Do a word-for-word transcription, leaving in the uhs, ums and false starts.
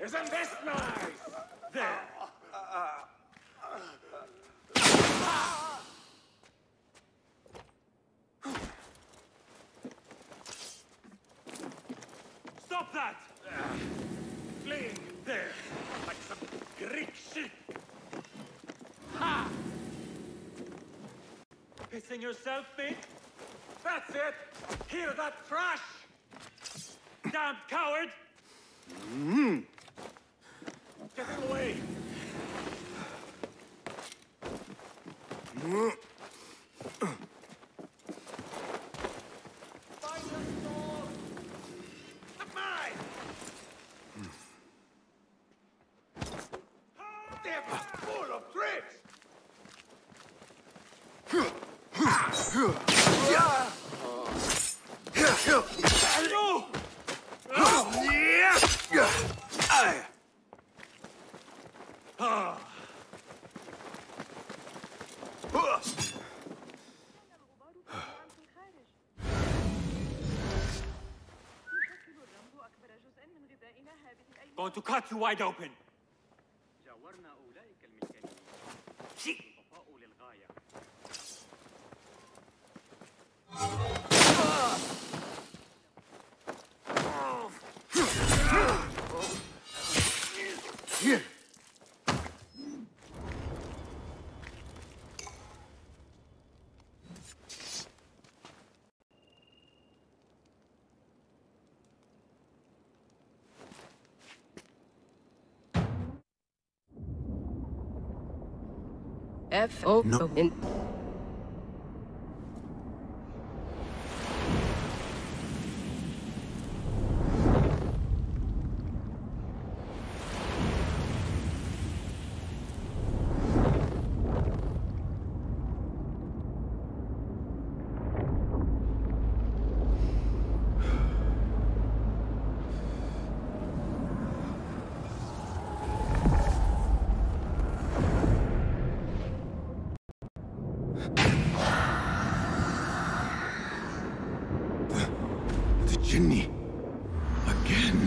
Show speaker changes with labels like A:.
A: Isn't this nice? There. Stop that! Uh, fleeing there, like some Greek sheep. Ha! Pissing yourself, mate? That's it! Hear that trash! Damn coward!
B: Mm.
A: Get away!
B: Mm.
A: Find your soul! Not mine! They're full of tricks!
C: Going to cut you wide open.
D: F O
B: No.
D: in
B: Jinni. Again.